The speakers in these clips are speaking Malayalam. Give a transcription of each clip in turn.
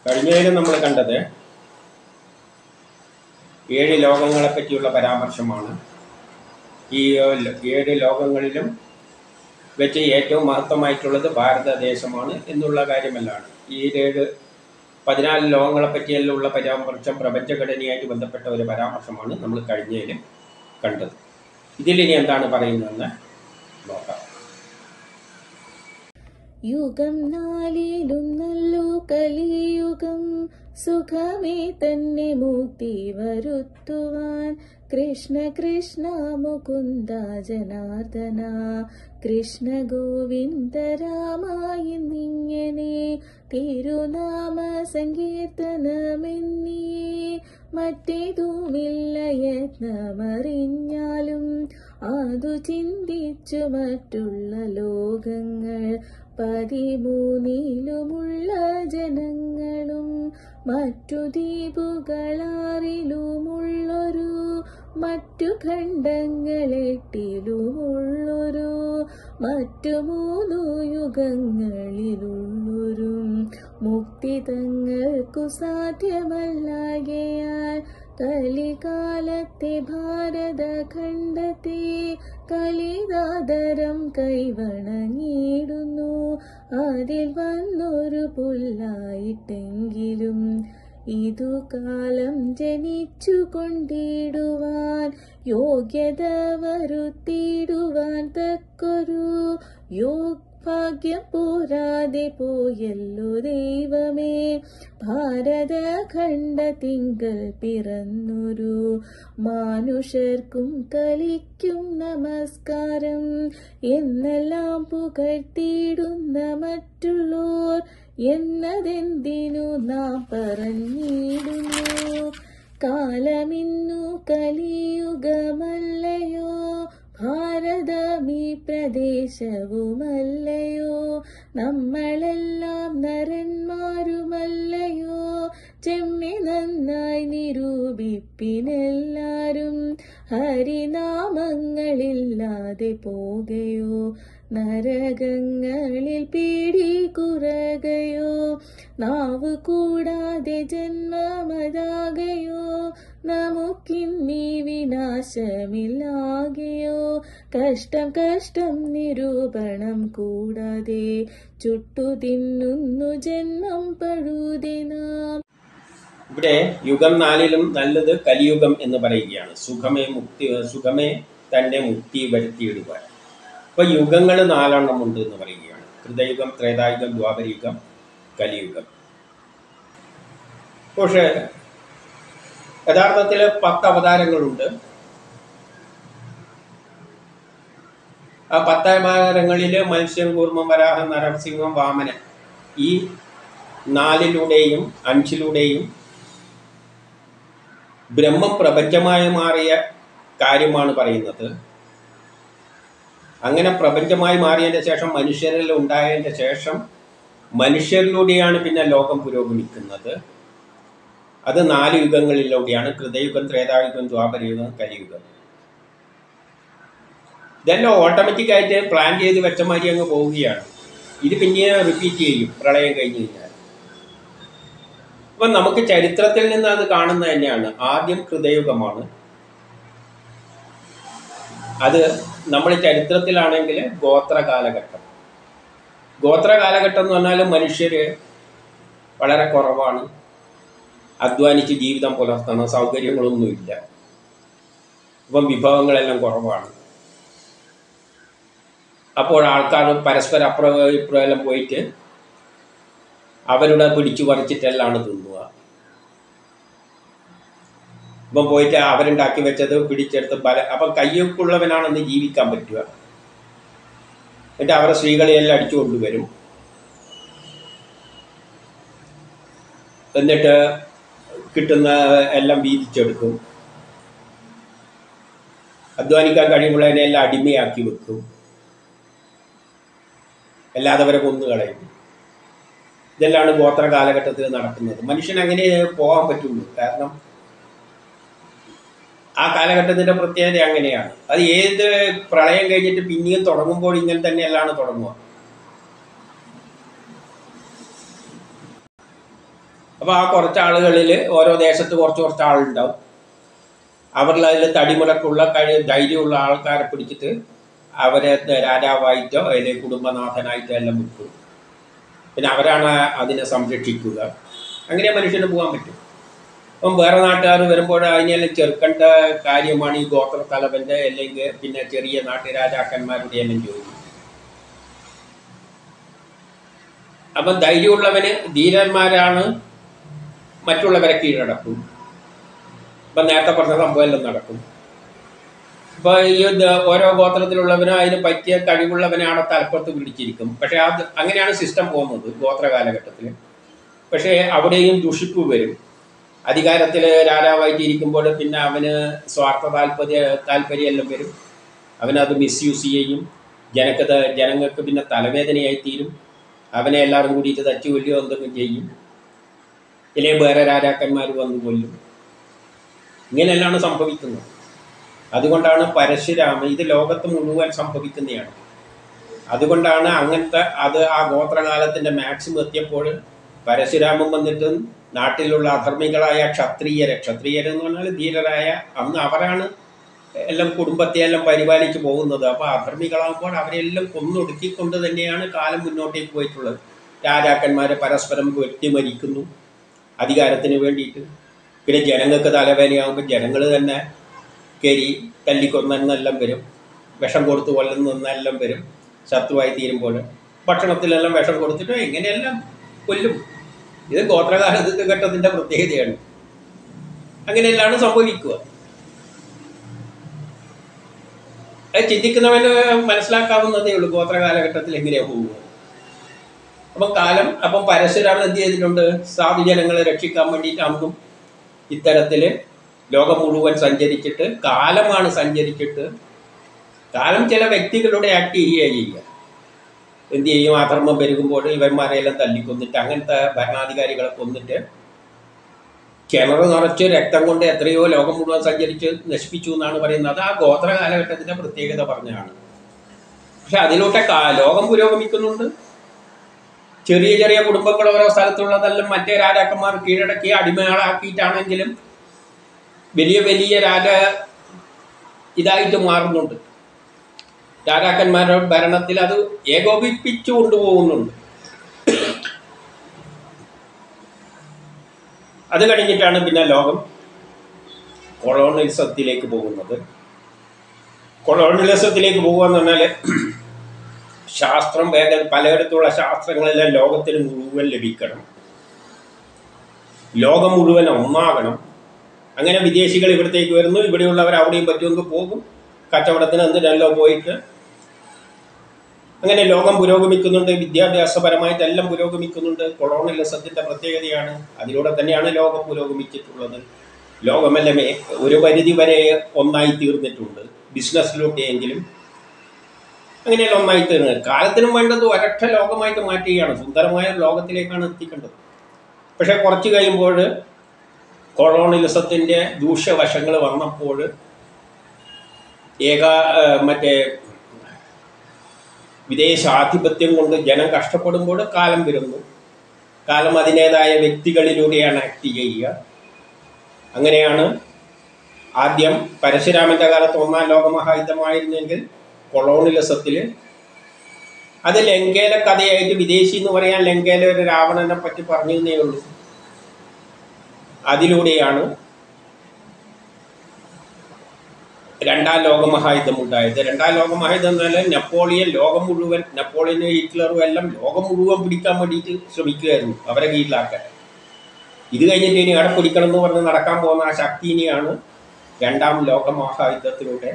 കഴിഞ്ഞതിലും നമ്മൾ കണ്ടത് 7 ലോകങ്ങളെ പറ്റിയുള്ള പരാമർശമാണ്. ഈ 7 ലോകങ്ങളിലും വെച്ച് ഏറ്റവും മഹത്വമായിട്ടുള്ളത് ഭാരതദേശമാണ് എന്നുള്ള കാര്യമല്ലാണ്. ഈ 14 ലോകങ്ങളെ പറ്റിയുള്ള പരാമർശം പ്രപഞ്ചഘടനയായിട്ട് ബന്ധപ്പെട്ട ഒരു പരാമർശമാണ് നമ്മൾ കഴിഞ്ഞതിലും കണ്ടത്. ഇതിലിനി എന്താണ് പറയുന്നതെന്ന് നോക്കാം. യുഗം 4 നല്ലു കലിയുഗം സുഖമേ തന്നെ മുക്തി വരുത്തുവാൻ കൃഷ്ണ കൃഷ്ണ മുകുന്ദ ജനാർദ്ദന കൃഷ്ണ ഗോവിന്ദ രാമായി നിങ്ങനെ തിരുനാമ സങ്കീർത്തനമെന്നിയേ മറ്റേതുമില്ല യത്നമറിഞ്ഞാലും അതു ചിന്തിച്ചു മറ്റുള്ള ലോകങ്ങൾ 13 ജനങ്ങളും മറ്റു ദ്വീപുകളാറിലുമുള്ളൊരു മറ്റു ഖണ്ഡങ്ങളെട്ടിലുമുള്ളൊരു മറ്റു 3 യുഗങ്ങളിലുള്ളൊരു മുക്തി തങ്ങൾക്കു സാധ്യമല്ലാകയാൽ കലികാലത്തെ ഭാരതഖണ്ഡത്തെ കലിതാദരം കൈവണങ്ങിടുന്നു. അതിൽ വന്നൊരു പുല്ലായിട്ടെങ്കിലും ഇതു കാലം ജനിച്ചു കൊണ്ടിടുവാൻ യോഗ്യത വരുത്തിയിടുവാൻ തക്കൊരു ഭാഗ്യം പോരാതെ പോയല്ലോ ദൈവമേ. ഭാരതഖണ്ഡത്തിങ്കൽ പിറന്നൊരു മാനുഷർക്കും കലിക്കും നമസ്കാരം എന്നെല്ലാം പുകഴ്ത്തിയിടുന്ന മറ്റുള്ളോർ എന്നതെന്തിനു നാം പറഞ്ഞിടുന്നു. കാലമിന്നു കലിയുഗമല്ലയോ, ഭാരതമീ പ്രദേശവുമല്ലയോ, നമ്മളെല്ലാം നരന്മാരുമല്ലയോ, ചെമ്മി നന്നായി നിരൂപിപ്പിനെല്ലാരും. ഹരിനാമങ്ങളില്ലാതെ പോകയോ, നരകങ്ങളിൽ പീഡി കുറകയോ, നാവ് കൂടാതെ ജന്മമതാകയോ, നമുക്കിന്നീ വിനാശമില്ലാകയോ. കഷ്ടം കഷ്ടം നിരൂപണം കൂടാതെ ചുട്ടു തിന്നുന്നു ജന്മം പഴുതി നാം. ഇവിടെ യുഗം 4 നല്ലത് കലിയുഗം എന്ന് പറയുകയാണ്. സുഖമേ തന്നെ മുക്തി വരുത്തിയിടുവാൻ. അപ്പൊ യുഗങ്ങൾ 4 ഉണ്ട് എന്ന് പറയുകയാണ്. കൃതയുഗം, ത്രേതായുഗം, ദ്വാപരയുഗം, കലിയുഗം. പക്ഷേ യഥാർത്ഥത്തിൽ 10 അവതാരങ്ങളുണ്ട്. ആ 10 അവതാരങ്ങളിൽ മത്സ്യം, കൂർമ്മം, വരാഹം, നരസിംഹം, വാമനൻ ഈ 4 5 ബ്രഹ്മം പ്രപഞ്ചമായി മാറിയ കാര്യമാണ് പറയുന്നത്. അങ്ങനെ പ്രപഞ്ചമായി മാറിയതിൻ്റെ ശേഷം മനുഷ്യരിൽ ഉണ്ടായതിൻ്റെ ശേഷം മനുഷ്യരിലൂടെയാണ് പിന്നെ ലോകം പുരോഗമിക്കുന്നത്. അത് 4 യുഗങ്ങളിലൂടെയാണ്. കൃതയുഗം, ത്രേതായുഗം, ദ്വാപരയുഗം, കലിയുഗം. ഇതെല്ലാം ഓട്ടോമാറ്റിക്കായിട്ട് പ്ലാൻ ചെയ്ത് വെച്ച മാതിരി അങ്ങ് പോവുകയാണ്. ഇത് പിന്നെ റിപ്പീറ്റ് ചെയ്യും പ്രളയം കഴിഞ്ഞ് കഴിഞ്ഞാൽ. അപ്പം നമുക്ക് ചരിത്രത്തിൽ നിന്ന് അത് കാണുന്നത് തന്നെയാണ്. ആദ്യം കൃതയുഗമാണ്. അത് നമ്മൾ ചരിത്രത്തിലാണെങ്കിൽ ഗോത്ര കാലഘട്ടം എന്ന് പറഞ്ഞാൽ മനുഷ്യർ വളരെ കുറവാണ്. അധ്വാനിച്ച് ജീവിതം പുലർത്തണം, സൗകര്യങ്ങളൊന്നുമില്ല. ഇപ്പം വിഭവങ്ങളെല്ലാം കുറവാണ്. അപ്പോൾ ആൾക്കാർ പരസ്പര അഭിപ്രായം പോയിട്ട് അവരുടെ പിടിച്ചു പറിച്ചിട്ടെല്ലാം തിന്നുക. ഇപ്പം പോയിട്ട് അവരുണ്ടാക്കി വെച്ചത് പിടിച്ചെടുത്ത് അപ്പം കയ്യൊക്കുള്ളവനാണെന്ന് ജീവിക്കാൻ പറ്റുക. എന്നിട്ട് അവരെ സ്ത്രീകളെയെല്ലാം അടിച്ചു കൊണ്ടുവരും. എന്നിട്ട് കിട്ടുന്ന എല്ലാം വീതിച്ചെടുക്കും. അധ്വാനിക്കാൻ കഴിയുമ്പോഴതിനെല്ലാം അടിമയാക്കി വെക്കും. അല്ലാതെ അവരെ കൊന്നുകളയും. ഇതെല്ലാം ഗോത്ര കാലഘട്ടത്തിൽ നടക്കുന്നത്. മനുഷ്യൻ അങ്ങനെ പോകാൻ പറ്റുള്ളൂ. കാരണം ആ കാലഘട്ടത്തിൻ്റെ പ്രത്യേകത അങ്ങനെയാണ്. അത് ഏത് പ്രളയം കഴിഞ്ഞിട്ട് പിന്നെയും തുടങ്ങുമ്പോൾ ഇങ്ങനെ തന്നെയല്ലാണ് തുടങ്ങുക. അപ്പോൾ ആ കുറച്ച് ആളുകളിൽ ഓരോ ദേശത്ത് കുറച്ച് ആളുണ്ടാവും. അവരിൽ അതിൽ തടിമുടക്കുള്ള ധൈര്യമുള്ള ആൾക്കാരെ പിടിച്ചിട്ട് അവരെ രാജാവായിട്ടോ അല്ലെങ്കിൽ കുടുംബനാഥനായിട്ടോ എല്ലാം വിൽക്കും. പിന്നെ അവരാണ് അതിനെ സംരക്ഷിക്കുക. അങ്ങനെ മനുഷ്യന് പോകാൻ പറ്റും. അപ്പം വേറെ നാട്ടുകാർ വരുമ്പോൾ അതിനെല്ലാം ചെറുക്കേണ്ട കാര്യമാണ് ഈ ഗോത്ര തലവൻ്റെ അല്ലെങ്കിൽ പിന്നെ ചെറിയ നാട്ടുരാജാക്കന്മാരുടെ എല്ലാം ജോലി. അപ്പം ധൈര്യമുള്ളവന് ധീരന്മാരാണ് മറ്റുള്ളവരെ കീഴടക്കും. ഇപ്പം നേരത്തെ പറഞ്ഞ സംഭവം എല്ലാം നടക്കും. ഇപ്പോൾ ഈ ഓരോ ഗോത്രത്തിലുള്ളവനും അതിന് പറ്റിയ കഴിവുള്ളവനാണ് തലപ്പുറത്ത് പിടിച്ചിരിക്കും. പക്ഷേ അങ്ങനെയാണ് സിസ്റ്റം പോകുന്നത് ഗോത്ര കാലഘട്ടത്തിൽ. പക്ഷേ അവിടെയും ദുഷിപ്പ് വരും. അധികാരത്തിൽ രാജാവായിട്ട് ഇരിക്കുമ്പോൾ പിന്നെ അവന് സ്വാർത്ഥ താല്പര്യമെല്ലാം വരും. അവനത് മിസ്യൂസ് ചെയ്യും. ജനങ്ങൾക്ക് പിന്നെ തലവേദനയായി തീരും. അവനെ എല്ലാവരും കൂടിയിട്ട് തച്ചു കൊല്ലുകയോ എന്തെങ്കിലും ചെയ്യും. ഇല്ലെങ്കിൽ വേറെ രാജാക്കന്മാർ വന്ന് കൊല്ലും. ഇങ്ങനെയെല്ലാം സംഭവിക്കുന്നത്. അതുകൊണ്ടാണ് പരശുരാമ ഇത് ലോകത്ത് മുഴുവൻ സംഭവിക്കുന്നതാണ്. അതുകൊണ്ടാണ് അങ്ങനത്തെ ആ ഗോത്രകാലത്തിൻ്റെ മാക്സിമം എത്തിയപ്പോൾ പരശുരാമൻ വന്നിട്ട് നാട്ടിലുള്ള അധർമ്മികളായ ക്ഷത്രിയരെന്ന് പറഞ്ഞാൽ ധീരരായ അന്ന് അവരാണ് എല്ലാം കുടുംബത്തെയെല്ലാം പരിപാലിച്ച് പോകുന്നത്. അപ്പോൾ അധർമ്മികളാകുമ്പോൾ അവരെല്ലാം കൊന്നൊടുക്കിക്കൊണ്ട് തന്നെയാണ് കാലം മുന്നോട്ടേക്ക് പോയിട്ടുള്ളത്. രാജാക്കന്മാരെ പരസ്പരം വെട്ടിമരിക്കുന്നു അധികാരത്തിന് വേണ്ടിയിട്ട്. പിന്നെ ജനങ്ങൾക്ക് തലവേദനയാകുമ്പോൾ ജനങ്ങൾ തന്നെ കയറി തല്ലിക്കൊന്നെല്ലാം വരും. വിഷം കൊടുത്ത് കൊല്ലുന്നെല്ലാം വരും. ശത്രുവായി തീരുമ്പോൾ ഭക്ഷണത്തിലെല്ലാം വിഷം കൊടുത്തിട്ട് എങ്ങനെയെല്ലാം കൊല്ലും. ഇത് ഗോത്രകാലഘട്ടത്തിൻ്റെ പ്രത്യേകതയാണ്. അങ്ങനെയെല്ലാം സംഭവിക്കുക. അത് ചിന്തിക്കുന്നവന് മനസ്സിലാക്കാവുന്നതേ ഉള്ളൂ ഗോത്രകാലഘട്ടത്തിൽ എങ്ങനെയാണ് പോവുക. അപ്പം പരശുരാമൻ എന്ത് ചെയ്തിട്ടുണ്ട്? സാധുജനങ്ങളെ രക്ഷിക്കാൻ വേണ്ടിയിട്ട് അന്നും ഇത്തരത്തിൽ ലോകം മുഴുവൻ സഞ്ചരിച്ചിട്ട് കാലം ചില വ്യക്തികളുടെ ആക്ട് ചെയ്യുക. എന്ത് ചെയ്യും? അധർമ്മം പെരുകുമ്പോൾ ഇവന്മാരെയെല്ലാം തല്ലിക്കൊന്നിട്ട് അങ്ങനത്തെ ഭരണാധികാരികളെ കൊന്നിട്ട് കിണർ നിറച്ച് രക്തം കൊണ്ട് എത്രയോ ലോകം മുഴുവൻ സഞ്ചരിച്ച് നശിപ്പിച്ചു എന്നാണ് പറയുന്നത്. ആ ഗോത്ര കാലഘട്ടത്തിൻ്റെ പ്രത്യേകത പറഞ്ഞാണ്. പക്ഷെ അതിലൂടെ ലോകം പുരോഗമിക്കുന്നുണ്ട്. ചെറിയ ചെറിയ കുടുംബങ്ങൾ ഓരോ സ്ഥലത്തുള്ളതെല്ലാം മറ്റേ രാജാക്കന്മാർ കീഴടക്കി അടിമകളാക്കിയിട്ടാണെങ്കിലും വലിയ വലിയ ഇതായിട്ട് മാറുന്നുണ്ട്. രാജാക്കന്മാരുടെ ഭരണത്തിൽ അത് ഏകോപിപ്പിച്ചു കൊണ്ടുപോകുന്നുണ്ട്. അത് കഴിഞ്ഞിട്ടാണ് പിന്നെ ലോകം കൊളോണിയലിസത്തിലേക്ക് പോകുന്നത്. കൊളോണിയലിസത്തിലേക്ക് പോകുക എന്ന് പറഞ്ഞാൽ ശാസ്ത്രം പലയിടത്തുള്ള ശാസ്ത്രങ്ങളെല്ലാം ലോകത്തിന് മുഴുവൻ ലഭിക്കണം. ലോകം മുഴുവൻ ഒന്നാകണം. അങ്ങനെ വിദേശികൾ ഇവിടത്തേക്ക് വരുന്നു. ഇവിടെയുള്ളവർ അവിടെയും പറ്റുമെങ്കിൽ പോകും. കച്ചവടത്തിന് എന്തിനല്ലോ പോയിട്ട് അങ്ങനെ ലോകം പുരോഗമിക്കുന്നുണ്ട്. വിദ്യാഭ്യാസപരമായിട്ടെല്ലാം പുരോഗമിക്കുന്നുണ്ട്. കൊളോണിയലിസത്തിൻ്റെ പ്രത്യേകതയാണ്. അതിലൂടെ തന്നെയാണ് ലോകം പുരോഗമിച്ചിട്ടുള്ളത്. ലോകമെല്ലാം ഒരു പരിധി വരെ ഒന്നായി തീർന്നിട്ടുണ്ട്. ബിസിനസ്സിലൂടെയെങ്കിലും അങ്ങനെയെല്ലാം ഒന്നായി തീർന്നത്. കാലത്തിനും വേണ്ടത് ഒരൊറ്റ ലോകമായിട്ട് മാറ്റുകയാണ്. സുന്ദരമായ ലോകത്തിലേക്കാണ് എത്തിക്കേണ്ടത്. പക്ഷെ കുറച്ച് കഴിയുമ്പോൾ കൊളോണിയലിസത്തിൻ്റെ ദൂഷ്യവശങ്ങൾ വന്നപ്പോൾ വിദേശാധിപത്യം കൊണ്ട് ജനം കഷ്ടപ്പെടുമ്പോൾ കാലം വരുന്നു. കാലം അതിൻ്റേതായ വ്യക്തികളിലൂടെയാണ് ആക്ട് ചെയ്യുക. അങ്ങനെയാണ് ആദ്യം പരശുരാമൻ്റെ കാലത്ത് ഒന്നാം ലോകമഹായുദ്ധമായിരുന്നെങ്കിൽ കൊളോണിയലിസത്തിൽ അത് ലങ്കയിലെ കഥയായിട്ട് വിദേശി എന്ന് പറയാൻ ലങ്കയിലെ ഒരു രാവണനെ പറ്റി പറഞ്ഞതേ ഉള്ളൂ. അതിലൂടെയാണ് രണ്ടാം ലോകമഹായുദ്ധം ഉണ്ടായത്. രണ്ടാം ലോകമഹായുദ്ധം എന്ന് പറഞ്ഞാൽ നെപ്പോളിയനും ഹിറ്റ്ലറും എല്ലാം ലോകം മുഴുവൻ പിടിക്കാൻ വേണ്ടിയിട്ട് ശ്രമിക്കുകയായിരുന്നു, അവരെ കീഴിലാക്കാൻ. ഇത് കഴിഞ്ഞിട്ട് ഇനി അവിടെ പിടിക്കണം എന്ന് പറഞ്ഞ് നടക്കാൻ പോകുന്ന ആ ശക്തിനെയാണ് രണ്ടാം ലോകമഹായുദ്ധത്തിലൂടെ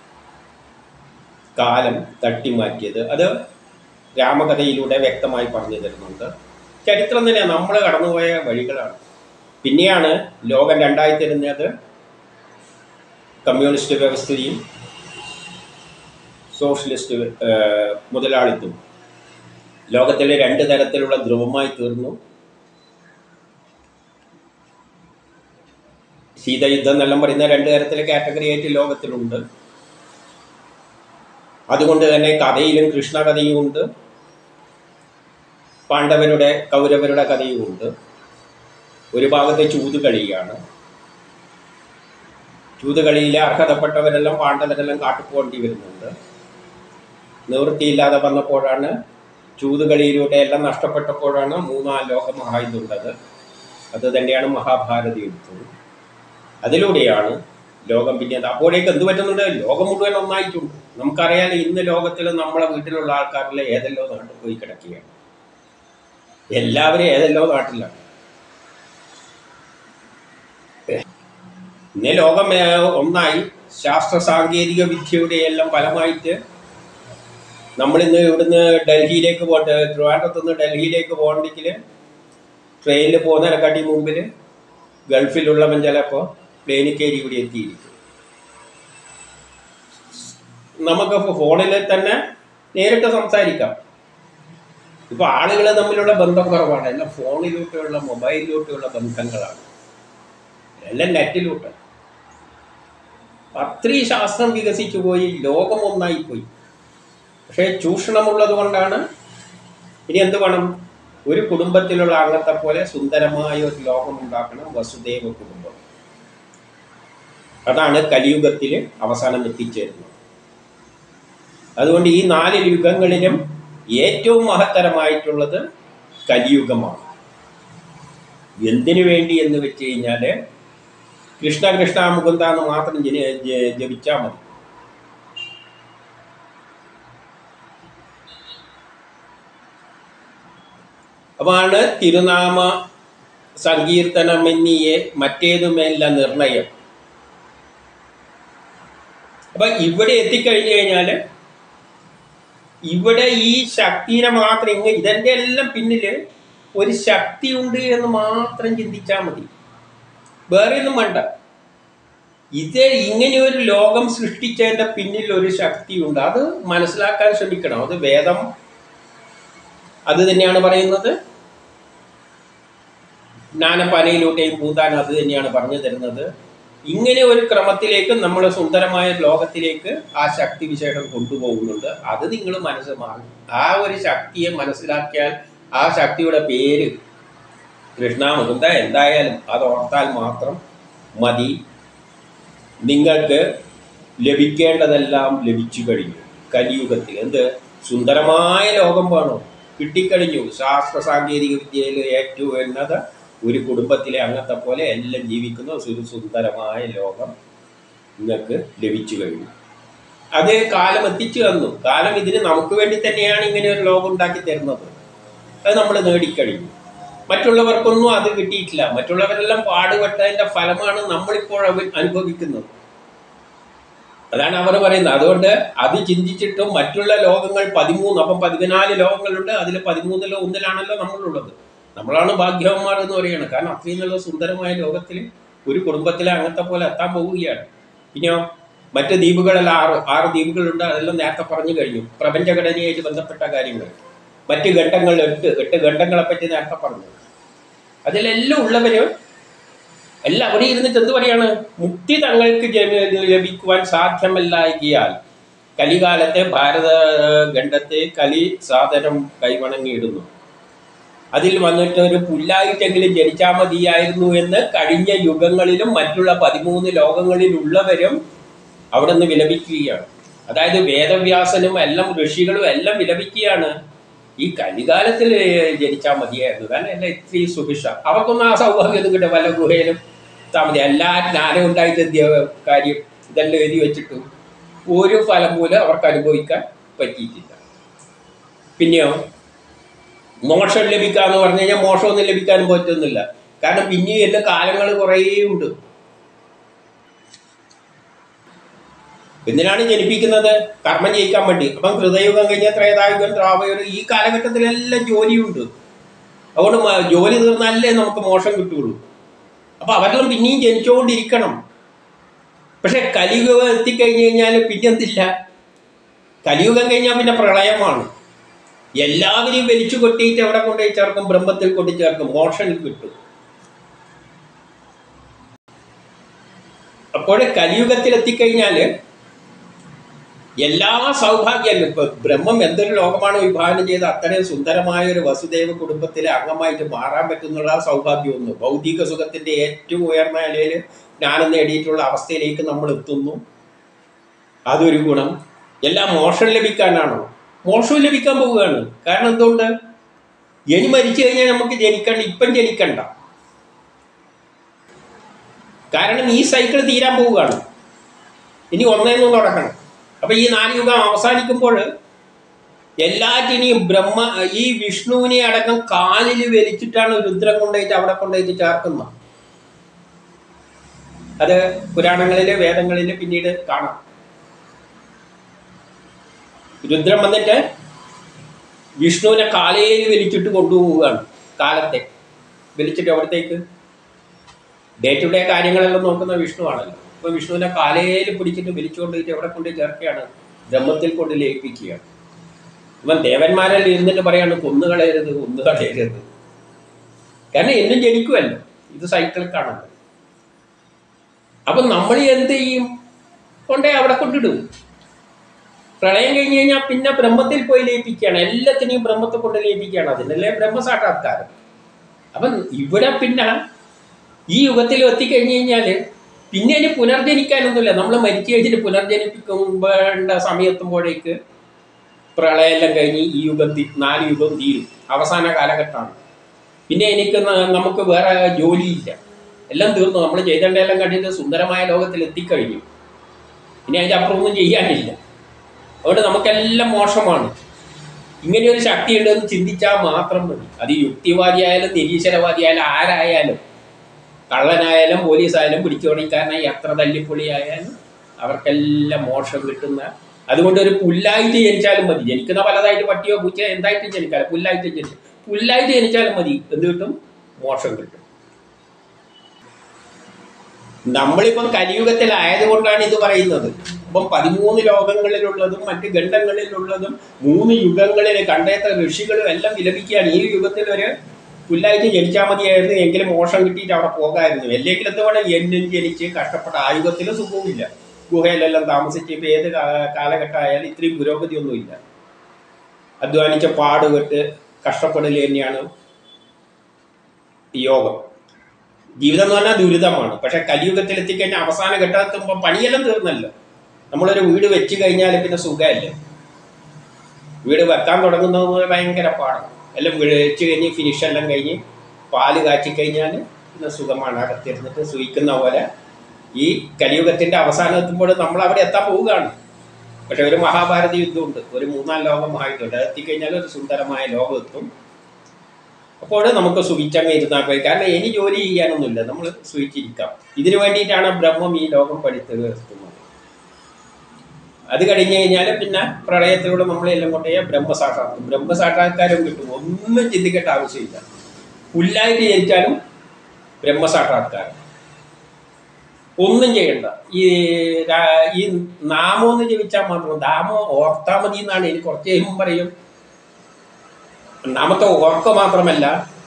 കാലം തട്ടിമാറ്റിയത്. അത് രാമകഥയിലൂടെ വ്യക്തമായി പറഞ്ഞു തരുന്നുണ്ട്. ചരിത്രം തന്നെ നമ്മൾ കടന്നുപോയ വഴികളാണ്. പിന്നെയാണ് ലോകം രണ്ടായി തരുന്നത്. കമ്മ്യൂണിസ്റ്റ് വ്യവസ്ഥയും സോഷ്യലിസ്റ്റ് മുതലാളിത്തവും ലോകത്തിലെ രണ്ട് തരത്തിലുള്ള ധ്രുവമായി തീർന്നു. ശീതയുദ്ധം എന്നെല്ലാം പറയുന്ന രണ്ട് തരത്തിലെ കാറ്റഗറി ആയിട്ട് ലോകത്തിലുണ്ട്. അതുകൊണ്ട് തന്നെ കഥയിലും കൃഷ്ണകഥയുമുണ്ട്, പാണ്ഡവരുടെ കൗരവരുടെ കഥയുമുണ്ട്. ഒരു ഭാഗത്ത് ചൂതുകളിയാണ്. ചൂതുകളിയിൽ അർഹതപ്പെട്ടവരെല്ലാം പാണ്ഡവരെല്ലാം കാട്ടുപോകേണ്ടി വരുന്നുണ്ട്. നിവൃത്തിയില്ലാതെ വന്നപ്പോഴാണ്, ചൂതുകളിയിലൂടെ എല്ലാം നഷ്ടപ്പെട്ടപ്പോഴാണ് മൂന്നാം ലോകമഹായുദ്ധമുള്ളത്. അത് തന്നെയാണ് മഹാഭാരത യുദ്ധം. അതിലൂടെയാണ് ലോകം പിന്നെ അപ്പോഴേക്ക് എന്ത് പറ്റുന്നുണ്ട്, ലോകം മുഴുവൻ ഒന്നായിട്ടുണ്ട്. നമുക്കറിയാലോ, ഇന്ന് ലോകത്തിൽ നമ്മളെ വീട്ടിലുള്ള ആൾക്കാരിലെ ഏതെല്ലോ നാട്ടിൽ പോയി കിടക്കുകയാണ്. എല്ലാവരും ഏതെല്ലോ നാട്ടിലാണ്. ഇന്ന് ലോകം ഒന്നായി. ശാസ്ത്ര സാങ്കേതിക വിദ്യയുടെ എല്ലാം ഫലമായിട്ട് നമ്മളിന്ന് ഇവിടുന്ന് ഡൽഹിയിലേക്ക് പോകട്ടെ, ട്രിവാൻഡ്രത്തുനിന്ന് ഡൽഹിയിലേക്ക് പോകണമെങ്കിൽ ട്രെയിനിൽ പോകുന്നതിനെക്കാട്ടി മുമ്പിൽ ഗൾഫിലുള്ളവൻ ചിലപ്പോൾ പ്ലെയിനിൽ കയറി ഇവിടെ എത്തിയിരിക്കും. നമുക്ക് ഫോണിൽ തന്നെ നേരിട്ട് സംസാരിക്കാം. ഇപ്പോൾ ആളുകൾ തമ്മിലുള്ള ബന്ധം കുറവാണ്. എല്ലാം ഫോണിലൂടെയുള്ള മൊബൈലിലൂടെയുള്ള ബന്ധങ്ങളാണ്, എല്ലാം നെറ്റിലൂട്ട്. അത്രയും ശാസ്ത്രം വികസിച്ചു പോയി, ലോകം ഒന്നായിപ്പോയി. പക്ഷേ ചൂഷണമുള്ളത് കൊണ്ടാണ്. ഇനി എന്ത് വേണം? ഒരു കുടുംബത്തിലുള്ള അംഗത്തെ പോലെ സുന്ദരമായ ഒരു ലോകം ഉണ്ടാക്കണം, വസുദേവ കുടുംബം. അതാണ് കലിയുഗത്തിൽ അവസാനം എത്തിച്ചേരുന്നത്. അതുകൊണ്ട് ഈ 4 യുഗങ്ങളിലും ഏറ്റവും മഹത്തരമായിട്ടുള്ളത് കലിയുഗമാണ്. എന്തിനു വേണ്ടി എന്ന് വെച്ച് കഴിഞ്ഞാൽ, കൃഷ്ണ കൃഷ്ണ മുകുന്ദ എന്ന് മാത്രം ജപിച്ചാൽ മതി. അതാണ് തിരുനാമ സങ്കീർത്തനമെന്നിയെ മറ്റേതുമല്ല നിർണയം. അപ്പൊ ഇവിടെ എത്തിക്കഴിഞ്ഞു കഴിഞ്ഞാൽ, ഇവിടെ ഈ ശക്തിനെ മാത്രം ഇതിൻ്റെ എല്ലാം പിന്നിൽ ഒരു ശക്തി ഉണ്ട് എന്ന് മാത്രം ചിന്തിച്ചാൽ മതി, വേറെ ഒന്നും വേണ്ട. ഇത് ഇങ്ങനെ ഒരു ലോകം സൃഷ്ടിച്ചതിൻ്റെ പിന്നിൽ ഒരു ശക്തിയുണ്ട്. അത് മനസ്സിലാക്കാൻ ശ്രമിക്കണം. അത് വേദം അത് തന്നെയാണ് പറയുന്നത്. ജ്ഞാനപ്പാനയിലൂടെയും പൂതാൻ അത് തന്നെയാണ് പറഞ്ഞു തരുന്നത്. ഇങ്ങനെ ഒരു ക്രമത്തിലേക്ക് നമ്മൾ സുന്ദരമായ ലോകത്തിലേക്ക് ആ ശക്തി വിശേഷം കൊണ്ടുപോകുന്നുണ്ട്. അത് നിങ്ങൾ മനസ്സിലാക്കി ആ ഒരു ശക്തിയെ മനസ്സിലാക്കിയാൽ, ആ ശക്തിയുടെ പേര് കൃഷ്ണ മുകുന്ദ എന്തായാലും അത് ഓർത്താൽ മാത്രം മതി. നിങ്ങൾക്ക് ലഭിക്കേണ്ടതെല്ലാം ലഭിച്ചു കഴിഞ്ഞു. കലിയുഗത്തിൽ എന്ത് സുന്ദരമായ ലോകം വേണോ? കിട്ടിക്കഴിഞ്ഞു. ശാസ്ത്ര സാങ്കേതിക വിദ്യയിൽ ഏറ്റവും ഉന്നത ഒരു കുടുംബത്തിലെ അംഗത്തെ പോലെ എല്ലാം ജീവിക്കുന്ന ഒരു സുന്ദരമായ ലോകം നിങ്ങൾക്ക് ലഭിച്ചു കഴിഞ്ഞു. അത് കാലം എത്തിച്ചു തന്നു. കാലം ഇതിന് നമുക്ക് വേണ്ടി തന്നെയാണ് ഇങ്ങനെ ഒരു ലോകം ഉണ്ടാക്കി തരുന്നത്. അത് നമ്മൾ നേടിക്കഴിഞ്ഞു. മറ്റുള്ളവർക്കൊന്നും അത് കിട്ടിയിട്ടില്ല. മറ്റുള്ളവരെല്ലാം പാടുപെട്ടതിൻ്റെ ഫലമാണ് നമ്മളിപ്പോൾ അനുഭവിക്കുന്നത്. അതാണ് അവർ പറയുന്നത്. അതുകൊണ്ട് അത് ചിന്തിച്ചിട്ടും മറ്റുള്ള ലോകങ്ങൾ 13, അപ്പം 14 ലോകങ്ങളുണ്ട്. അതിൽ 13 ഒന്നിലാണല്ലോ നമ്മളുള്ളത്. നമ്മളാണ് ഭാഗ്യവന്മാർ എന്ന് പറയുന്നത്. കാരണം അത്രയും നല്ല സുന്ദരമായ ലോകത്തിൽ ഒരു കുടുംബത്തിലെ അംഗത്തെ പോലെ എത്താൻ പോവുകയാണ്. പിന്നെയോ മറ്റ് ദ്വീപുകളെല്ലാം 6 ദ്വീപുകളുണ്ട്. അതെല്ലാം നേരത്തെ പറഞ്ഞു കഴിഞ്ഞു. പ്രപഞ്ചഘടനയായിട്ട് ബന്ധപ്പെട്ട കാര്യങ്ങൾ. മറ്റ് ഘട്ടങ്ങൾ 8 ഘട്ടങ്ങളെ പറ്റി നേരത്തെ പറഞ്ഞു. അതിലെല്ലാം ഉള്ളവര് എല്ലാം അവിടെ ഇരുന്നിട്ട് എന്ത് പറയാണ്? മുക്തി തങ്ങൾക്ക് ലഭിക്കുവാൻ സാധ്യമല്ലായികയാൽ കലികാലത്തെ ഭാരതഖണ്ഡത്തെ കലി സാധനം കൈവണങ്ങിയിടുന്നു. അതിൽ വന്നിട്ട് ഒരു പുല്ലായിട്ടെങ്കിലും ജനിച്ചാൽ മതിയായിരുന്നു എന്ന് കഴിഞ്ഞ യുഗങ്ങളിലും മറ്റുള്ള 13 ലോകങ്ങളിലുള്ളവരും അവിടെ നിന്ന് വിലപിക്കുകയാണ്. അതായത് വേദവ്യാസനും എല്ലാം ഋഷികളും എല്ലാം വിലപിക്കുകയാണ്. ഈ കലികാലത്തിൽ ജനിച്ചാൽ മതിയായിരുന്നു. കാരണം എല്ലാം ഇത്രയും സുഭിക്ഷ. അവർക്കൊന്നും ആ സൗഭാഗ്യം കിട്ടും. വല്ല ഗുഹയിലും താമതി എല്ലാ ജ്ഞാനം ഉണ്ടായിട്ട് കാര്യം ഇതെല്ലാം എഴുതി വെച്ചിട്ടും ഒരു ഫലം പോലും അവർക്ക് അനുഭവിക്കാൻ പറ്റിയിട്ടില്ല. പിന്നെയോ മോക്ഷം ലഭിക്കാന്ന് പറഞ്ഞു കഴിഞ്ഞാൽ മോക്ഷമൊന്നും ലഭിക്കാനും പറ്റുന്നില്ല. കാരണം പിന്നെയും എല്ലാ കാലങ്ങൾ കുറേ ഉണ്ട്. എന്തിനാണ് ജനിപ്പിക്കുന്നത്? കർമ്മം ചെയ്യിക്കാൻ വേണ്ടി. അപ്പം ഹൃദയുഗം കഴിഞ്ഞാൽ ത്രേതായുഗം, ദ്രാവയുഗം, ഈ കാലഘട്ടത്തിലെല്ലാം ജോലിയുണ്ട്. അതുകൊണ്ട് ജോലി തീർന്നാലേ നമുക്ക് മോക്ഷം കിട്ടുകയുള്ളൂ. അപ്പം അവരെല്ലാം പിന്നെയും ജനിച്ചുകൊണ്ടിരിക്കണം. പക്ഷെ കലിയുഗം എത്തിക്കഴിഞ്ഞ് കഴിഞ്ഞാൽ പിന്നെ എന്തില്ല? കലിയുഗം കഴിഞ്ഞാൽ പിന്നെ പ്രളയമാണ്. എല്ലാവരെയും വലിച്ചു കൊട്ടിയിട്ട് എവിടെ കൊണ്ടുപോയി ചേർക്കും? ബ്രഹ്മത്തിൽ കൊണ്ടു ചേർക്കും. മോക്ഷം കിട്ടും. അപ്പോൾ കലിയുഗത്തിൽ എത്തിക്കഴിഞ്ഞാൽ എല്ലാ സൗഭാഗ്യങ്ങളും ഇപ്പൊ ബ്രഹ്മം എന്തൊരു ലോകമാണ് വിഭാവനം ചെയ്ത് അത്രയും സുന്ദരമായ ഒരു വസുദേവ കുടുംബത്തിലെ അംഗമായിട്ട് മാറാൻ പറ്റുന്നുള്ള സൗഭാഗ്യമൊന്നും ഭൗതിക സുഖത്തിന്റെ ഏറ്റവും ഉയർന്ന നിലയിൽ ജ്ഞാനം നേടിയിട്ടുള്ള അവസ്ഥയിലേക്ക് നമ്മൾ എത്തുന്നു. അതൊരു ഗുണം. എല്ലാം മോക്ഷം ലഭിക്കാനാണോ? മോക്ഷവും ലഭിക്കാൻ പോവുകയാണ്. കാരണം എന്തുകൊണ്ട്? ഇനി മരിച്ചു കഴിഞ്ഞാൽ നമുക്ക് ജനിക്കണ്ട, ഇപ്പം ജനിക്കണ്ട. കാരണം ഈ സൈക്കിൾ തീരാൻ പോവുകയാണ്. ഇനി ഒന്നേന്നും തുടക്കണം. അപ്പൊ ഈ 4 യുഗം അവസാനിക്കുമ്പോൾ എല്ലാറ്റിനെയും ഈ വിഷ്ണുവിനെ അടക്കം കാലിൽ വലിച്ചിട്ടാണ് രുദ്രം കൊണ്ടുപോയിട്ട് അവിടെ കൊണ്ടുപോയിട്ട് ചേർക്കുന്നത്. അത് പുരാണങ്ങളിലെ വേദങ്ങളിലെ പിന്നീട് കാണാം. രുദ്രം വന്നിട്ട് വിഷ്ണുവിനെ കാലയിൽ വലിച്ചിട്ട് കൊണ്ടുപോവുകയാണ്. കാലത്തെ വലിച്ചിട്ട് അവിടത്തേക്ക് ഡേ ടു ഡേ കാര്യങ്ങളെല്ലാം നോക്കുന്ന വിഷ്ണു ആണല്ലോ. അപ്പൊ വിഷ്ണുവിനെ കാലയിൽ പിടിച്ചിട്ട് വലിച്ചുകൊണ്ടിട്ട് എവിടെ കൊണ്ട് ചേർക്കുകയാണ്? ബ്രഹ്മത്തിൽ കൊണ്ട് ലയിപ്പിക്കുകയാണ്. ഇവൻ ദേവന്മാരെല്ലാം ഇരുന്നിട്ട് പറയാണ് കൊന്നുകളയരുത്, കൊന്നുകളയരുത്. കാരണം എന്നും ജനിക്കുമല്ലോ, ഇത് സൈക്കിൾ കാണുന്നത്. അപ്പൊ നമ്മൾ എന്ത് ചെയ്യും? കൊണ്ടേ അവിടെ കൊണ്ടിടും. പ്രളയം കഴിഞ്ഞ് കഴിഞ്ഞാൽ പിന്നെ ബ്രഹ്മത്തിൽ പോയി ലയിപ്പിക്കുകയാണ്. എല്ലാത്തിനെയും ബ്രഹ്മത്തെ കൊണ്ട് ലയിപ്പിക്കുകയാണ്. അതിനല്ലേ ബ്രഹ്മസാക്ഷാത്കാരം. അപ്പം ഇവിടെ പിന്നെ ഈ യുഗത്തിൽ എത്തിക്കഴിഞ്ഞ് കഴിഞ്ഞാൽ പിന്നെ ഇനി പുനർജനിക്കാനൊന്നുമില്ല. നമ്മൾ മരിച്ചു കഴിഞ്ഞിട്ട് പുനർജനിപ്പിക്കുമ്പോഴേണ്ട സമയത്തുമ്പോഴേക്ക് പ്രളയമെല്ലാം കഴിഞ്ഞ് ഈ യുഗം 4 യുഗം തീരും. അവസാന കാലഘട്ടമാണ്. പിന്നെ നമുക്ക് വേറെ ജോലിയില്ല, എല്ലാം തീർന്നു. നമ്മൾ ചെയ്തേണ്ടതെല്ലാം കണ്ടിട്ട് സുന്ദരമായ ലോകത്തിൽ എത്തിക്കഴിഞ്ഞു. ഇനി അതിൻ്റെ അപ്പുറമൊന്നും ചെയ്യാനില്ല. അതുകൊണ്ട് നമുക്കെല്ലാം മോശമാണ്. ഇങ്ങനെയൊരു ശക്തി ഉണ്ടെന്ന് ചിന്തിച്ചാൽ മാത്രം മതി. അത് യുക്തിവാദിയായാലും നിരീശ്വരവാദിയായാലും ആരായാലും, കള്ളനായാലും പോലീസായാലും പിടിച്ചോടിക്കാരനായി എത്ര തല്ലിപ്പൊളിയായാലും അവർക്കെല്ലാം മോക്ഷം കിട്ടുന്ന. അതുകൊണ്ട് ഒരു പുല്ലായിട്ട് ജനിച്ചാലും മതി. ജനിക്കുന്ന പലതായിട്ട് പട്ടിയോ പൂച്ചയോ എന്തായിട്ട് ജനിക്കാലും പുല്ലായിട്ട് ജനിച്ചാലും മതി. എന്ത് കിട്ടും? മോക്ഷം കിട്ടും. നമ്മളിപ്പം കലിയുഗത്തിലായതുകൊണ്ടാണ് ഇത് പറയുന്നത്. ഇപ്പം 13 ലോകങ്ങളിലുള്ളതും മറ്റ് ഖണ്ഡങ്ങളിലുള്ളതും 3 യുഗങ്ങളിൽ കണ്ടേത്ത ഋഷികളും എല്ലാം വിലപിക്കുകയാണ്. ഈ യുഗത്തിൽ ഒരു പുല്ലായിട്ട് ജനിച്ചാൽ മതിയായിരുന്നു, എങ്കിലും മോക്ഷം കിട്ടിയിട്ട് അവിടെ പോകാമായിരുന്നു. അല്ലെങ്കിൽ എന്തുകൊണ്ട് എന്നും ജനിച്ച് കഷ്ടപ്പെട്ട ആ യുഗത്തിൽ സുഖവുമില്ല. ഗുഹയിലെല്ലാം താമസിച്ച് ഇപ്പം ഏത് കാലഘട്ടമായാലും ഇത്രയും പുരോഗതിയൊന്നുമില്ല. അധ്വാനിച്ച പാടുപെട്ട് കഷ്ടപ്പെടൽ തന്നെയാണ് യോഗം. ജീവിതം എന്ന് പറഞ്ഞാൽ ദുരിതമാണ്. പക്ഷെ കലിയുഗത്തിൽ എത്തിക്കഴിഞ്ഞാൽ അവസാന ഘട്ടമെത്തുമ്പോൾ പണിയെല്ലാം തീർന്നല്ലോ. നമ്മളൊരു വീട് വെച്ച് കഴിഞ്ഞാൽ പിന്നെ സുഖമല്ലേ. വീട് വെക്കാൻ തുടങ്ങുന്നത് ഭയങ്കര പാടാണ്. എല്ലാം വെച്ച് കഴിഞ്ഞ് ഫിനിഷെല്ലാം കഴിഞ്ഞ് പാല് കാച്ചി കഴിഞ്ഞാൽ പിന്നെ സുഖമാണ്. അകത്തിരുന്നിട്ട് സൂയിക്കുന്ന പോലെ ഈ കലിയുഗത്തിൻ്റെ അവസാനം എത്തുമ്പോൾ നമ്മൾ അവിടെ എത്താൻ പോവുകയാണ്. പക്ഷെ ഒരു മഹാഭാരത യുദ്ധമുണ്ട്, ഒരു 3-4 ലോക മഹായുദ്ധമുണ്ട്. അത് എത്തിക്കഴിഞ്ഞാൽ ഒരു സുന്ദരമായ ലോകം എത്തും. അപ്പോൾ നമുക്ക് സുഖിച്ചങ്ങ് ഇരുന്നാൽ പോയി. കാരണം ഇനി ജോലി ചെയ്യാനൊന്നുമില്ല, നമ്മൾ സുഖിച്ചിരിക്കാം. ഇതിനു വേണ്ടിയിട്ടാണ് ബ്രഹ്മം ഈ ലോകം പഠിത്തത് എത്തുന്നത്. അത് കഴിഞ്ഞ് കഴിഞ്ഞാൽ പിന്നെ പ്രളയത്തിലൂടെ നമ്മളെല്ലാം കൊണ്ടുപോയാൽ ബ്രഹ്മസാക്ഷാത്കാരം കിട്ടും. ഒന്നും ചിന്തിക്കേണ്ട ആവശ്യമില്ല. പുല്ലായിട്ട് ജനിച്ചാലും ബ്രഹ്മസാക്ഷാത്കാരം. ഒന്നും ചെയ്യണ്ട. ഈ നാമം ഒന്ന് ജപിച്ചാൽ മാത്രം, നാമം ഓർത്താൽ മതി എന്നാണ്. എനിക്ക് കുറച്ച് കഴിയുമ്പോൾ പറയും. നാമത്തെ ഓർക്ക മാത്രമല്ല,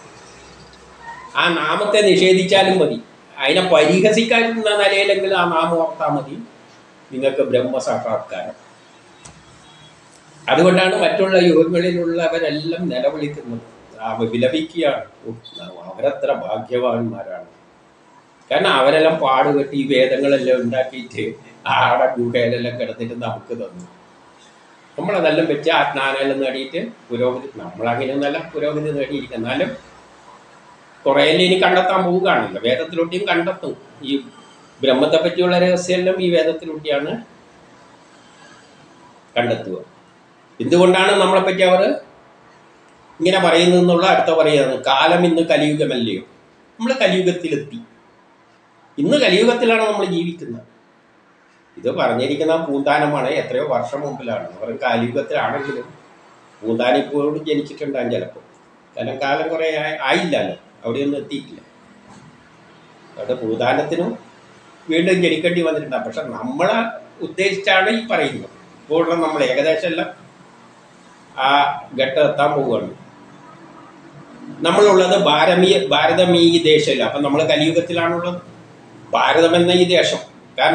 ആ നാമത്തെ നിഷേധിച്ചാലും മതി. അതിനെ പരിഹസിക്കാനുള്ള നിലയിലെങ്കിലും ആ നാമം ഓർത്താൽ മതി. നിങ്ങൾക്ക് ബ്രഹ്മസാക്ഷാത്കാരം. അതുകൊണ്ടാണ് മറ്റുള്ള യുഗങ്ങളിലുള്ളവരെല്ലാം നിലവിളിക്കുന്നത്, വിലപിക്കുകയാണ്. അവരത്ര ഭാഗ്യവാന്മാരാണ്. കാരണം അവരെല്ലാം പാടുപെട്ട് ഈ വേദങ്ങളെല്ലാം ഉണ്ടാക്കിയിട്ട് ആടെ ഗുഹയിലെല്ലാം കിടന്നിട്ട് നമുക്ക് തന്നു. നമ്മളതെല്ലാം വെച്ച് ആ ജ്ഞാനെല്ലാം നേടിയിട്ട് പുരോഗതി, നമ്മളങ്ങനെയൊന്നല്ല പുരോഗതി നേടിയിരിക്കുക. എന്നാലും കുറേയെല്ലാം ഇനി കണ്ടെത്താൻ പോവുകയാണല്ലോ. വേദത്തിലൂടെയും കണ്ടെത്തും. ഈ ബ്രഹ്മത്തെ പറ്റിയുള്ള രഹസ്യമെല്ലാം ഈ വേദത്തിലൂടെയാണ് കണ്ടെത്തുക. എന്തുകൊണ്ടാണ് നമ്മളെപ്പറ്റി അവർ ഇങ്ങനെ പറയുന്നതെന്നുള്ള അടുത്ത പറയുന്നത്, കാലം ഇന്ന് കലിയുഗമല്ലയോ. നമ്മൾ കലിയുഗത്തിലെത്തി. ഇന്ന് കലിയുഗത്തിലാണ് നമ്മൾ ജീവിക്കുന്നത്. ഇത് പറഞ്ഞിരിക്കുന്ന പൂന്താനമാണ്. എത്രയോ വർഷം മുമ്പിലാണ്. അവർ കലിയുഗത്തിലാണെങ്കിലും പൂന്താനം ഇപ്പോഴും ജനിച്ചിട്ടുണ്ടാകും ചിലപ്പോൾ. കാരണം കാലം കുറേ ആയില്ലല്ലോ, അവിടെയൊന്നും എത്തിയിട്ടില്ല. അവിടെ പൂന്താനത്തിനും വീണ്ടും ജനിക്കേണ്ടി വന്നിട്ടുണ്ടാകും. പക്ഷെ നമ്മളെ ഉദ്ദേശിച്ചാണ് ഈ പറയുന്നത്. ഇപ്പോഴും നമ്മൾ ഏകദേശം എല്ലാം ആ ഘട്ടം എത്താൻ പോവുകയാണ്. നമ്മളുള്ളത് ഭാരതം ഈ ദേശമല്ല. അപ്പം നമ്മൾ കലിയുഗത്തിലാണുള്ളത്. ഭാരതം എന്ന ഈ ദേശം. കാരണം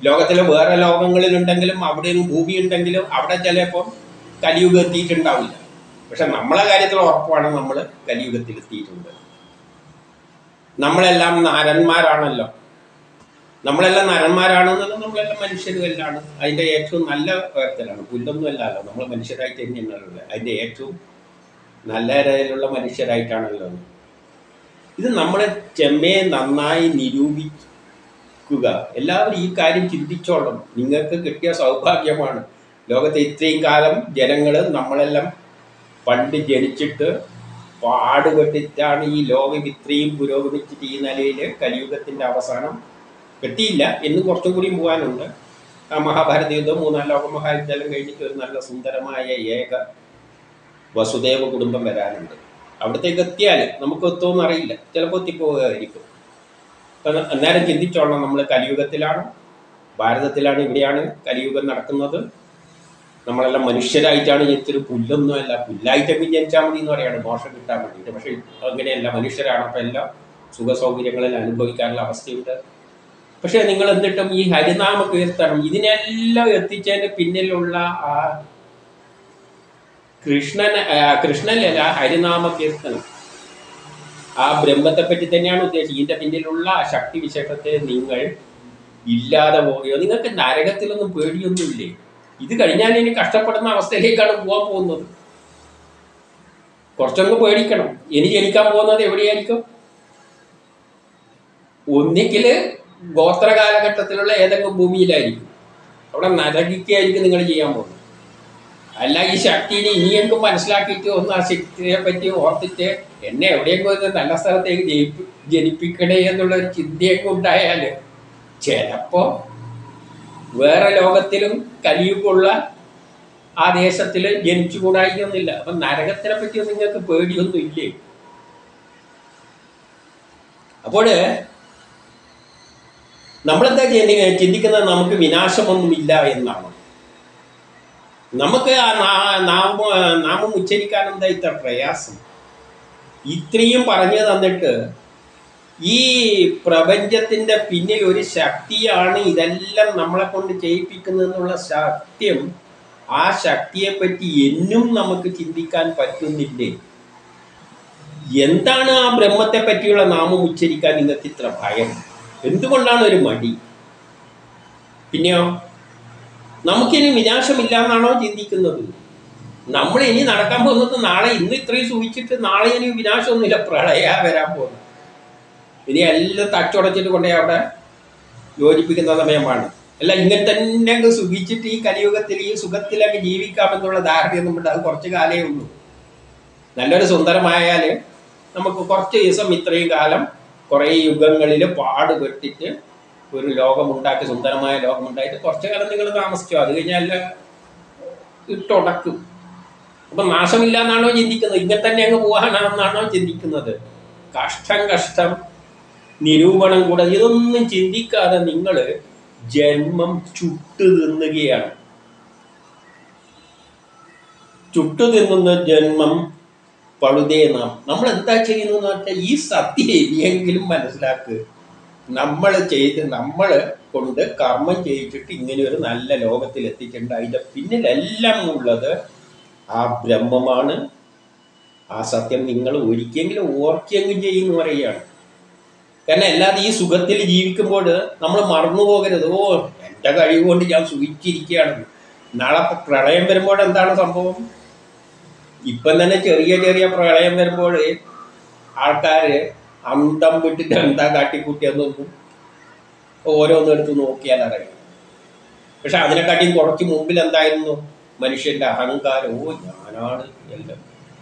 ലോകത്തിലെ വേറെ ലോകങ്ങളിലുണ്ടെങ്കിലും അവിടെയും ഭൂമി ഉണ്ടെങ്കിലും അവിടെ ചിലപ്പോൾ കലിയുഗം എത്തിയിട്ടുണ്ടാവില്ല. പക്ഷെ നമ്മളെ കാര്യത്തിൽ ഉറപ്പാണ് നമ്മൾ കലിയുഗത്തിൽ എത്തിയിട്ടുണ്ട്. നമ്മളെല്ലാം നരന്മാരാണല്ലോ. നമ്മളെല്ലാം നരന്മാരാണെന്നുള്ളത് നമ്മളെല്ലാം മനുഷ്യരുമല്ലാണ്. അതിൻ്റെ ഏറ്റവും നല്ല ഉയർത്തലാണ്. പുല്ലൊന്നും അല്ലല്ലോ, നമ്മൾ മനുഷ്യരായിട്ട് തന്നെയാണുള്ളത്. അതിൻ്റെ ഏറ്റവും നല്ല രീതിയിലുള്ള മനുഷ്യരായിട്ടാണല്ലോ. ഇത് നമ്മളെ ചെമ്മയെ നന്നായി നിരൂപിക്കുക. എല്ലാവരും ഈ കാര്യം ചിന്തിച്ചോളണം. നിങ്ങൾക്ക് കിട്ടിയ സൗഭാഗ്യമാണ്. ലോകത്തെ ഇത്രയും കാലം ജനങ്ങൾ നമ്മളെല്ലാം പണ്ട് ജനിച്ചിട്ട് പാടുപെട്ടിട്ടാണ് ഈ ലോകം ഇത്രയും പുരോഗമിച്ചിട്ട് ഈ നിലയിൽ കലിയുഗത്തിൻ്റെ അവസാനം എത്തിയില്ല. എന്ന് കുറച്ചും കൂടി പോകാനുണ്ട്. ആ മഹാഭാരത യുദ്ധം, മൂന്നാം ലോക മഹായുദ്ധം കഴിഞ്ഞിട്ട് ഒരു നല്ല സുന്ദരമായ ഏക വസുദേവ കുടുംബം വരാനുണ്ട്. അവിടത്തേക്ക് എത്തിയാൽ നമുക്ക് എത്തുമെന്ന് അറിയില്ല, ചിലപ്പോൾ എത്തിപ്പോവുകയായിരിക്കും. അപ്പം അന്നേരം ചിന്തിച്ചോളണം, നമ്മൾ കലിയുഗത്തിലാണ്, ഭാരതത്തിലാണ്, ഇവിടെയാണ് കലിയുഗം നടക്കുന്നത്. നമ്മളെല്ലാം മനുഷ്യരായിട്ടാണ് ജനിച്ചത്, പുല്ലൊന്നുമല്ല. പുല്ലായിട്ടൊക്കെ ജനിച്ചാൽ മതി എന്ന് പറയാണ്, മോശം കിട്ടാൻ വേണ്ടിയിട്ട്. പക്ഷേ അങ്ങനെയല്ല, മനുഷ്യരാണ്. അപ്പം എല്ലാം സുഖ സൗകര്യങ്ങളിൽ അനുഭവിക്കാനുള്ള അവസ്ഥയുണ്ട്. പക്ഷെ നിങ്ങൾ എന്നിട്ടും ഈ ഹരിനാമ കീർത്തനം ഇതിനെല്ലാം എത്തിച്ചതിന് പിന്നിലുള്ള ആ കൃഷ്ണനല്ല, ഹരിനാമ കീർത്തനം, ആ ബ്രഹ്മത്തെ പറ്റി തന്നെയാണ് ഉദ്ദേശിച്ചത്. ഇതിന്റെ പിന്നിലുള്ള ആ ശക്തി വിശേഷത്തെ നിങ്ങൾ ഇല്ലാതെ പോവുകയോ, നിങ്ങൾക്ക് നരകത്തിലൊന്നും പേടിയൊന്നുമില്ലേ? ഇത് കഴിഞ്ഞാൽ ഇനി കഷ്ടപ്പെടുന്ന അവസ്ഥയിലേക്കാണ് പോകാൻ പോകുന്നത്. കുറച്ചൊന്ന് പേടിക്കണം. ഇനി ജനിക്കാൻ പോകുന്നത് എവിടെയായിരിക്കും? ഒന്നിക്കൽ ഗോത്ര കാലഘട്ടത്തിലുള്ള ഏതെങ്കിലും ഭൂമിയിലായിരിക്കും. അവിടെ നരകിക്കായിരിക്കും നിങ്ങൾ ചെയ്യാൻ പോകുന്നത്. അല്ല, ഈ ശക്തിനെ ഇനിയെങ്കിലും മനസ്സിലാക്കിയിട്ട് ഒന്ന് ആ ശക്തിയെ പറ്റി ഓർത്തിട്ട് എന്നെ എവിടെയെങ്കിലും നല്ല സ്ഥലത്തേക്ക് ജനിപ്പിക്കണേ എന്നുള്ളൊരു ചിന്തയൊക്കെ ഉണ്ടായാൽ ചിലപ്പോൾ വേറെ ലോകത്തിലും കലിയുഗമുള്ള ആ ദേശത്തിൽ ജനിച്ചുകൂടായിക്കൊന്നുമില്ല. അപ്പം നരകത്തിനെ പറ്റി നിങ്ങൾക്ക് പേടിയൊന്നും ഇല്ലേ? അപ്പോൾ നമ്മളെന്താ ചിന്തിക്കുന്നത്? നമുക്ക് വിനാശമൊന്നുമില്ല എന്നാണ്. നമുക്ക് ആ നാമം ഉച്ചരിക്കാൻ എന്താ ഇത്ര പ്രയാസം? ഇത്രയും പറഞ്ഞു തന്നിട്ട് ഈ പ്രപഞ്ചത്തിൻ്റെ പിന്നിൽ ഒരു ശക്തിയാണ് ഇതെല്ലാം നമ്മളെ കൊണ്ട് ചെയ്യിപ്പിക്കുന്നതെന്നുള്ള സത്യം, ആ ശക്തിയെപ്പറ്റി എന്നും നമുക്ക് ചിന്തിക്കാൻ പറ്റുന്നില്ലേ? എന്താണ് ആ ബ്രഹ്മത്തെ പറ്റിയുള്ള നാമം ഉച്ചരിക്കാൻ നിങ്ങൾക്ക് ഇത്ര ഭയം? എന്തുകൊണ്ടാണ് ഒരു മടി? പിന്നെയോ നമുക്കിനി വിനാശമില്ല എന്നാണോ ചിന്തിക്കുന്നത്? നമ്മൾ ഇനി നടക്കാൻ പോകുന്നത് നാളെ, ഇന്ന് ഇത്രയും സൂക്ഷിച്ചിട്ട് നാളെ ഇനി വിനാശമൊന്നുമില്ല, പ്രളയ വരാൻ പോകുന്നത്. ഇനി എല്ലാം തച്ചുടച്ചിട്ട് കൊണ്ടേ അവിടെ യോജിപ്പിക്കുന്ന സമയമാണ്. അല്ല, ഇങ്ങനെ തന്നെ അങ്ങ് സുഖിച്ചിട്ട് ഈ കലിയുഗത്തിൽ ഈ സുഖത്തിലങ്ങ് ജീവിക്കാമെന്നുള്ള ധാരണയൊന്നും ഉണ്ട്. അത് കുറച്ച് കാലേ ഉള്ളൂ. നല്ലൊരു സുന്ദരമായാൽ നമുക്ക് കുറച്ച് ദിവസം ഇത്രയും കാലം കുറേ യുഗങ്ങളിൽ പാടുപെട്ടിട്ട് ഒരു ലോകമുണ്ടാക്കി, സുന്ദരമായ ലോകമുണ്ടായിട്ട് കുറച്ച് കാലം നിങ്ങൾ താമസിച്ചോ. അത് കഴിഞ്ഞാൽ ഇട്ടുടക്കും. അപ്പം നാശമില്ല എന്നാണോ ചിന്തിക്കുന്നത്? ഇങ്ങനെ തന്നെ അങ്ങ് പോകാനാണെന്നാണോ ചിന്തിക്കുന്നത്? കഷ്ടം നിരൂപണം കൂടെ ഇതൊന്നും ചിന്തിക്കാതെ നിങ്ങൾ ജന്മം ചുട്ടു തിന്നുകയാണ്. ചുട്ടു തിന്നുന്ന ജന്മം പഴുതേ നാം. നമ്മൾ എന്താ ചെയ്യുന്നതെന്ന് വെച്ചാൽ ഈ സത്യം ഇനിയെങ്കിലും മനസ്സിലാക്കുക. നമ്മൾ കൊണ്ട് കർമ്മം ചെയ്യിച്ചിട്ട് ഇങ്ങനെ ഒരു നല്ല ലോകത്തിൽ എത്തിയിട്ടുണ്ട്. അതിൻ്റെ പിന്നിലെല്ലാം ഉള്ളത് ആ ബ്രഹ്മമാണ്. ആ സത്യം നിങ്ങൾ ഒരിക്കലെങ്കിലും ഓർക്കെങ്കിലും ചെയ്യുമെന്ന് പറയുകയാണ്. കാരണം അല്ലാതെ ഈ സുഖത്തിൽ ജീവിക്കുമ്പോൾ നമ്മൾ മറന്നു പോകരുത്. ഓ, എൻ്റെ കഴിവ് കൊണ്ട് ഞാൻ സുഖിച്ചിരിക്കുകയാണെന്ന്. നാളെ പ്രളയം വരുമ്പോൾ എന്താണ് സംഭവം? ഇപ്പം തന്നെ ചെറിയ പ്രളയം വരുമ്പോൾ ആൾക്കാർ അന്തം വിട്ടിട്ട് എന്താ കാട്ടിക്കൂട്ടിയെന്നൊന്നും ഓരോന്നെടുത്ത് നോക്കിയാൽ അറിയാം. പക്ഷെ അതിനെക്കാട്ടിയും കുറച്ച് മുമ്പിൽ എന്തായിരുന്നു മനുഷ്യന്റെ അഹങ്കാരം? ഓ, ഞാനാണ് എല്ലാം.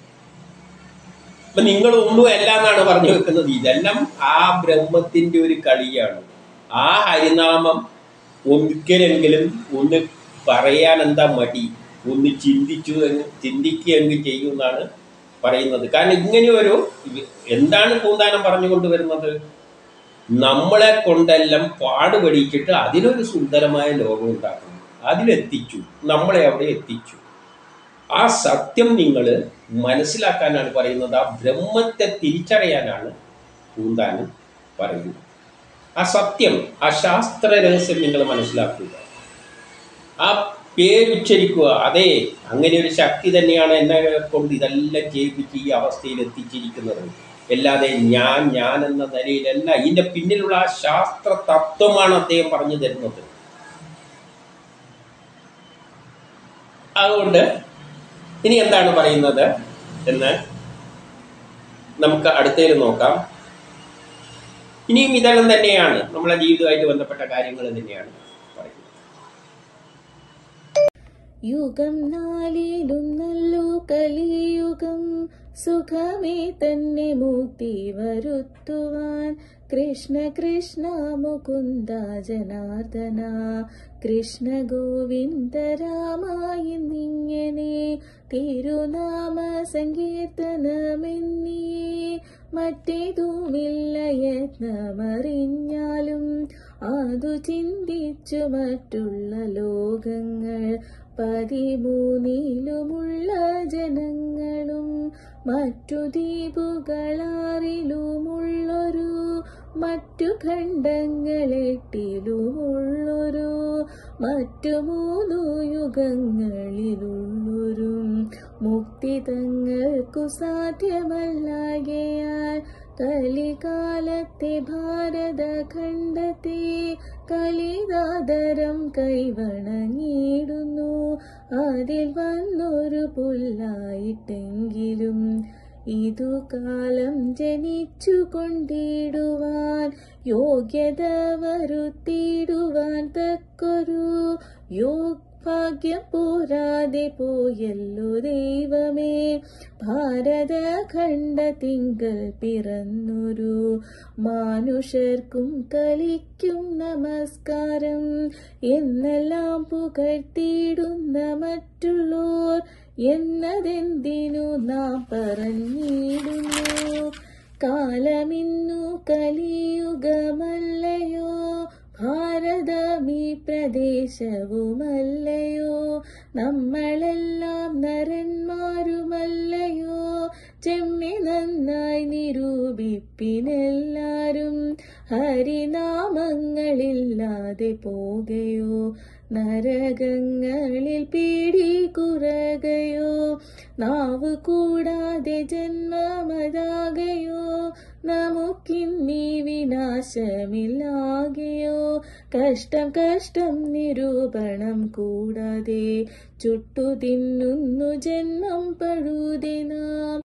അപ്പൊ നിങ്ങളൊന്നും എല്ലാം എന്നാണ് പറഞ്ഞു വെക്കുന്നത്. ഇതെല്ലാം ആ ബ്രഹ്മത്തിന്റെ ഒരു കളിയാണ്. ആ ഹരിനാമം ഒരിക്കലെങ്കിലും ഒന്ന് പറയാൻ എന്താ മടി? ഒന്ന് ചിന്തിക്കുകയെങ്കിൽ ചെയ്യുമെന്നാണ് പറയുന്നത്. കാരണം ഇങ്ങനെയൊരു എന്താണ് പൂന്താനം പറഞ്ഞുകൊണ്ട് വരുന്നത്? നമ്മളെ കൊണ്ടെല്ലാം പാടുപെടിച്ചിട്ട് അതിനൊരു സുന്ദരമായ ലോകം ഉണ്ടാക്കുന്നു, അതിലെത്തിച്ചു, നമ്മളെ അവിടെ എത്തിച്ചു. ആ സത്യം നിങ്ങൾ മനസ്സിലാക്കാനാണ് പറയുന്നത്. ആ ബ്രഹ്മത്തെ തിരിച്ചറിയാനാണ് പൂന്താനം പറയുന്നത്. ആ സത്യം, ആ ശാസ്ത്ര രഹസ്യം നിങ്ങൾ മനസ്സിലാക്കുക, ആ പേരുച്ചരിക്കുക. അതെ, അങ്ങനെ ഒരു ശക്തി തന്നെയാണ് എന്നെ കൊണ്ട് ഇതെല്ലാം ചെയ്യിപ്പിച്ച് ഈ അവസ്ഥയിൽ എത്തിച്ചിരിക്കുന്നത്. അല്ലാതെ ഞാൻ എന്ന നിലയിലല്ല. ഇതിൻ്റെ പിന്നിലുള്ള ആ ശാസ്ത്ര തത്വമാണ് അദ്ദേഹം പറഞ്ഞു തരുന്നത്. അതുകൊണ്ട് ഇനി എന്താണ് പറയുന്നത് എന്ന് നമുക്ക് അടുത്തതിൽ നോക്കാം. ഇനിയും ഇതെല്ലാം തന്നെയാണ് നമ്മളെ ജീവിതമായിട്ട് ബന്ധപ്പെട്ട കാര്യങ്ങൾ തന്നെയാണ് പറയുന്നത്. യുഗം നാലിലും നല്ലു കലിയുഗം, സുഖമേ തന്നെ മുക്തി വരുത്തുവാൻ. കൃഷ്ണ കൃഷ്ണ മുകുന്ദ ജനാർദ്ദന, കൃഷ്ണ ഗോവിന്ദ രാമ എന്നിങ്ങനെ തിരുനാമ സങ്കീർത്തനമെന്നീ മറ്റേതുമില്ല യത്നമറിഞ്ഞാലും. അതു ചിന്തിച്ചു മറ്റുള്ള ലോകങ്ങൾ 13 ജനങ്ങളും മറ്റു ദ്വീപുകളാറിലുമുള്ളൊരു മറ്റു ഖണ്ഡങ്ങളെട്ടിലുമുള്ളൊരു മറ്റു 3 യുഗങ്ങളിലുള്ളൊരു മുക്തി തങ്ങൾക്കു സാധ്യമല്ലാകയാൽ കലികാലത്തെ ഭാരതഖണ്ഡത്തെ കലിതാദരം കൈവണങ്ങിയിടുന്നു. അതിൽ വന്നൊരു പുല്ലായിട്ടെങ്കിലും ഇതു കാലം ജനിച്ചു കൊണ്ടിടുവാൻ യോഗ്യത വരുത്തിയിടുവാൻ തക്കൊരു ഭാഗ്യം പോരാതെ പോയല്ലോ ദൈവമേ. ഭാരതഖണ്ഡത്തിങ്കൽ പിറന്നൊരു മാനുഷർക്കും കലിക്കും നമസ്കാരം എന്നെല്ലാം പുകഴ്ത്തിയിടുന്ന മറ്റുള്ളോർ എന്നതെന്തിനു നാം പറഞ്ഞിടുന്നു. കാലമിന്നു കലിയുഗമല്ലയോ, ഭാരതമീ പ്രദേശവുമല്ലയോ, നമ്മളെല്ലാം നരന്മാരുമല്ലയോ. ചെമ്മി നന്നായി നിരൂപിപ്പിനെല്ലാരും, ഹരിനാമങ്ങളില്ലാതെ പോകയോ, നരകങ്ങളിൽ പീഡി കുറകയോ, നാവ് കൂടാതെ ജന്മമതാകയോ, നമുക്കിന്നീ വിനാശമില്ലാകയോ. കഷ്ടം കഷ്ടം നിരൂപണം കൂടാതെ ചുട്ടു തിന്നുന്നു ജന്മം പഴുതിനാം.